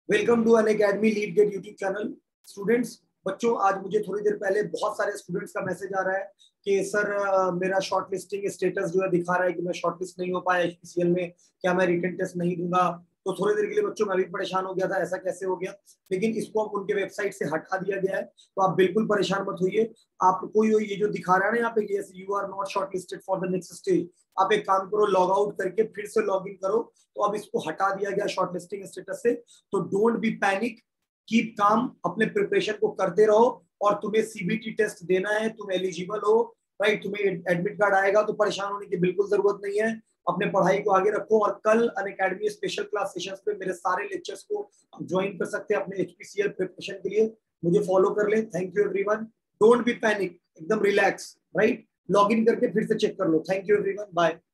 Welcome to Unacademy lead gate YouTube channel. Students, बच्चों, आज मुझे थोड़ी देर पहले बहुत सारे स्टूडेंट्स का मैसेज आ रहा है कि सर मेरा शॉर्ट लिस्टिंग स्टेटस जो है दिखा रहा है कि मैं शॉर्ट लिस्ट नहीं हो पाया एचपीसीएल में, क्या मैं रिटन टेस्ट नहीं दूंगा। तो थोड़ी देर के लिए बच्चों मैं भी परेशान हो गया था, ऐसा कैसे हो गया, लेकिन इसको अब उनके वेबसाइट से हटा दिया गया है। तो आप बिल्कुल परेशान मत होइए। आपको ये जो दिखा रहा है ना यहाँ पे, yes you are not shortlisted for the next stage, आप एक काम करो, लॉग आउट करके फिर से लॉग इन करो। तो अब इसको हटा दिया गया शॉर्ट लिस्टिंग स्टेटस से। तो don't be panic, keep calm, अपने प्रिपरेशन को करते रहो। और तुम्हें सीबीटी टेस्ट देना है, तुम एलिजिबल हो, राइट, तुम्हें एडमिट कार्ड आएगा, तो परेशान होने की बिल्कुल जरूरत नहीं है। अपने पढ़ाई को आगे रखो और कल अनअकैडमी स्पेशल क्लास सेशंस पे मेरे सारे लेक्चर्स को ज्वाइन कर सकते हैं अपने एचपीसीएल प्रिपरेशन के लिए। मुझे फॉलो कर ले। Thank you everyone. Don't be panic, एकदम रिलैक्स, राइट। लॉग इन करके फिर से चेक कर लो। Thank you everyone, bye.